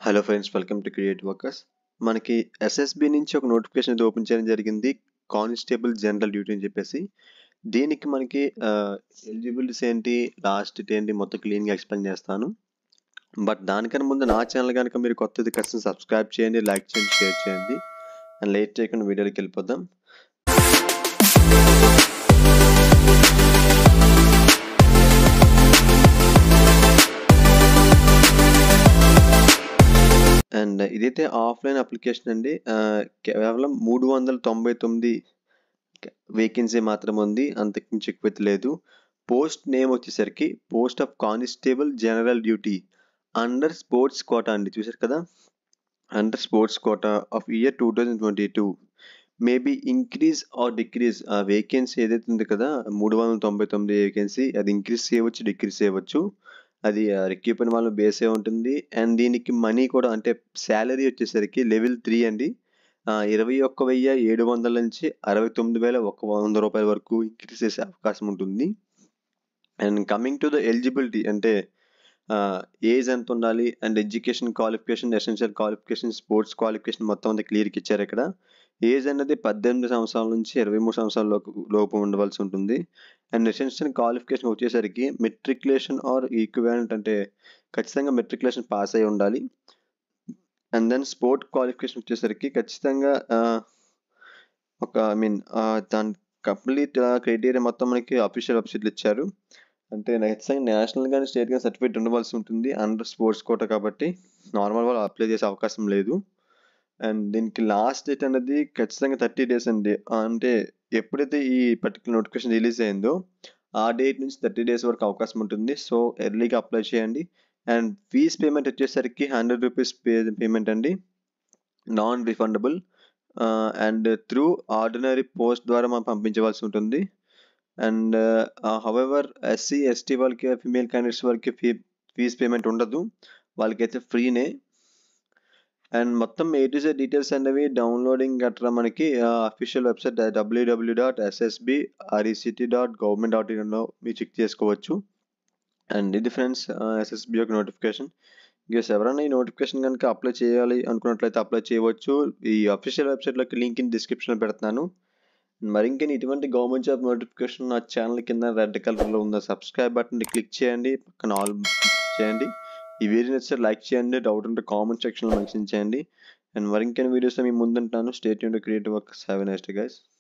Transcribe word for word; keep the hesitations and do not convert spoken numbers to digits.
Hello friends, welcome to create workers. మనకి SSB నుంచి ఒక నోటిఫికేషన్ అయితే ఓపెన్ చేయడం జరిగింది, కానిస్టేబుల్ జనరల్ డ్యూటీ అని చెప్పేసి. దీనికి మనకి ఎలిజిబిలిటీస్ ఏంటి, లాస్ట్ డేట్ ఏంటి, మొత్తం క్లీన్గా ఎక్స్ప్లెయిన్ చేస్తాను. బట్ దానికన్నా ముందు నా ఛానల్ కనుక మీరు కొత్తది ఖచ్చితంగా సబ్స్క్రైబ్ చేయండి, లైక్ చేయండి, షేర్ చేయండి. అండ్ లేట్ చేయకుండా వీడియోకి వెళ్ళిపోదాం. అండ్ ఇదైతే ఆఫ్లైన్ అప్లికేషన్ అండి. కేవలం మూడు వందల తొంభై తొమ్మిది వేకెన్సీ మాత్రం ఉంది, అంతకుమించి ఎక్కువ లేదు. పోస్ట్ నేమ్ వచ్చేసరికి post of constable general duty under sports quota అండి. చూసారు కదా, under sports quota of year two thousand twenty two maybe increase or decrease. ఆ వేకెన్సీ ఏదైతే ఉంది కదా, మూడు వందల తొంభై తొమ్మిది వేకెన్సీ, అది ఇంక్రీజ్ చేయవచ్చు, డిక్రీజ్ చేయవచ్చు. అది రిక్రూట్మెంట్ వాళ్ళ బేసే ఉంటుంది. అండ్ దీనికి మనీ కూడా, అంటే శాలరీ వచ్చేసరికి లెవెల్ త్రీ అండి. ఇరవై ఒక్క వెయ్యి ఏడు వందల నుంచి అరవై తొమ్మిది వేల ఒక వంద రూపాయల వరకు ఇంక్రీజ్ చేసే అవకాశం ఉంటుంది. And coming to the eligibility అంటే ఏజ్ ఎంత ఉండాలి, and education qualification, essential qualification, sports qualification మొత్తం అంతా క్లియర్కి ఇచ్చారు ఇక్కడ. ఏజ్ అనేది పద్దెనిమిది సంవత్సరాల నుంచి ఇరవై మూడు సంవత్సరాల లోపు లోపు ఉండవలసి ఉంటుంది. అండ్ ఎసెన్షియల్ క్వాలిఫికేషన్ వచ్చేసరికి మెట్రికులేషన్ ఆర్ ఈక్వివాలెంట్, అంటే ఖచ్చితంగా మెట్రికులేషన్ పాస్ అయి ఉండాలి. అండ్ దెన్ స్పోర్ట్ క్వాలిఫికేషన్ వచ్చేసరికి ఖచ్చితంగా ఒక ఐ మీన్ దాని కంప్లీట్ క్రైటీరియా మొత్తం మనకి అఫీషియల్ వెబ్సైట్లు ఇచ్చారు. అంటే ఖచ్చితంగా నేషనల్ కానీ స్టేట్ కానీ సర్టిఫికేట్ ఉండవలసి ఉంటుంది అండర్ స్పోర్ట్స్ కోటా కాబట్టి. నార్మల్ వాళ్ళు అప్లై చేసే అవకాశం లేదు. అండ్ దీనికి లాస్ట్ డేట్ అనేది ఖచ్చితంగా థర్టీ డేస్ అండి. అంటే ఎప్పుడైతే ఈ పర్టికులర్ నోటిఫికేషన్ రిలీజ్ అయిందో ఆ డేట్ నుంచి థర్టీ డేస్ వరకు అవకాశం ఉంటుంది. సో ఎర్లీగా అప్లై చేయండి. అండ్ ఫీజ్ పేమెంట్ వచ్చేసరికి హండ్రెడ్ రూపీస్ పే పేమెంట్ అండి, non refundable. And through ordinary post ద్వారా మనం పంపించవలసి ఉంటుంది. అండ్ హౌఎవర్ ఎస్సీ ఎస్టీ వాళ్ళకి, ఫీమేల్ క్యాండిడేట్స్ వాళ్ళకి ఫీ ఫీజ్ పేమెంట్ ఉండదు, వాళ్ళకైతే ఫ్రీనే. అండ్ మొత్తం ఏ టు జెడ్ డీటెయిల్స్ అనేవి డౌన్లోడింగ్ గట్రా మనకి official website WW dot SSB RECT dot government dot ఇన్లో మీరు చెక్ చేసుకోవచ్చు. అండ్ ఇది ఫ్రెండ్స్ ఎస్ఎస్బి యొక్క నోటిఫికేషన్. ఇంకేస్ ఎవరైనా ఈ నోటిఫికేషన్ కనుక అప్లై చేయాలి అనుకున్నట్లయితే అప్లై చేయవచ్చు. ఈ అఫీషియల్ వెబ్సైట్లోకి లింక్ ఇన్ డిస్క్రిప్షన్లో పెడతాను. మరి ఇంకేం ఇటువంటి గవర్నమెంట్ జాబ్ నోటిఫికేషన్ నా ఛానల్ కింద రెడ్ కలర్లో ఉన్న సబ్స్క్రైబ్ బటన్ క్లిక్ చేయండి, పక్కన ఆల్ చేయండి. ఈ వీడియో నచ్చితే లైక్ చేయండి, డౌట్ ఉంటే కామెంట్ సెక్షన్లో మెన్షన్ చేయండి. అండ్ మరి ఇంకేం వీడియోస్ మీ ముందుంటాను. Stay tuned to create workers. Have a nice day guys.